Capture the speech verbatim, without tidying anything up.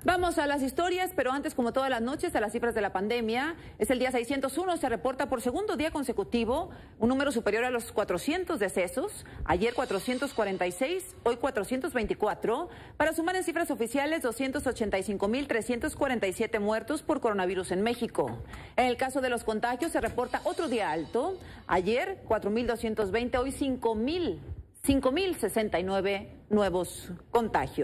Vamos a las historias, pero antes, como todas las noches, a las cifras de la pandemia. Es el día seiscientos uno, se reporta por segundo día consecutivo un número superior a los cuatrocientos decesos. Ayer cuatrocientos cuarenta y seis, hoy cuatrocientos veinticuatro, para sumar en cifras oficiales doscientos ochenta y cinco mil trescientos cuarenta y siete muertos por coronavirus en México. En el caso de los contagios se reporta otro día alto. Ayer cuatro mil doscientos veinte, hoy cinco mil, cinco mil sesenta y nueve nuevos contagios.